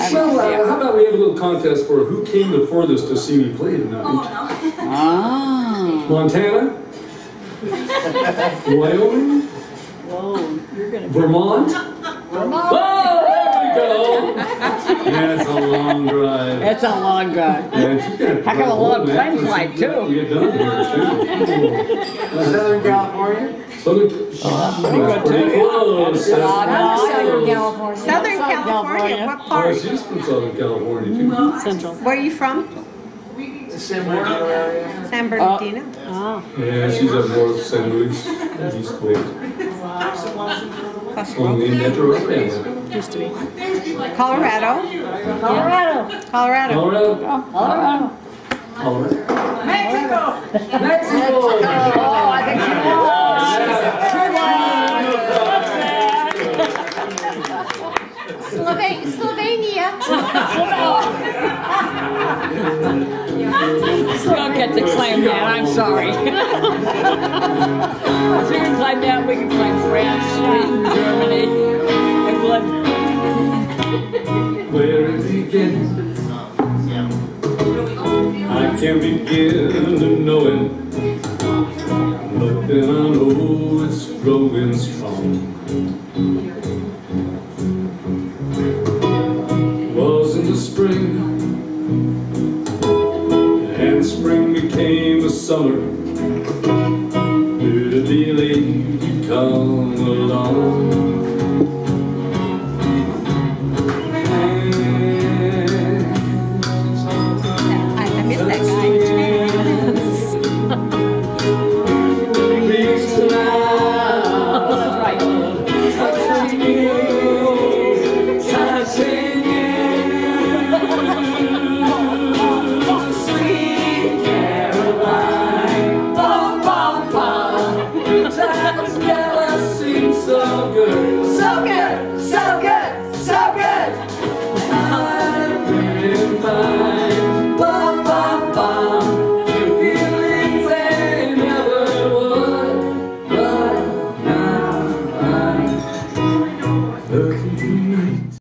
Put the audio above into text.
So, how about we have a little contest for who came the furthest to see me play tonight? Oh, no. Ah. Montana? Wyoming? Whoa, you're gonna. Vermont? Vermont. Oh, there we go! Yeah, it's a long drive. It's a long drive. Yeah, Heck of a long plane flight, too. We get done here, too. Southern California? Southern, Pretty good, pretty too. close. Southern California. Southern California, what Oh, part? she's from Southern California, too. Central. Where are you from? The San Bernardino area. San Bernardino? Oh. Yeah, she's up north, San Luis, East Coast. On the Metro area. Used to be. Colorado? Colorado. Colorado. Colorado? Colorado. Colorado? Mexico! Mexico! Oh, I think she Slovenia. You don't get to claim that, I'm sorry. If you can claim that, we can claim France, Sweden, Germany, England. Where it began, I can begin to know it. But then I know it's growing strong. Was in the spring, and spring became the summer.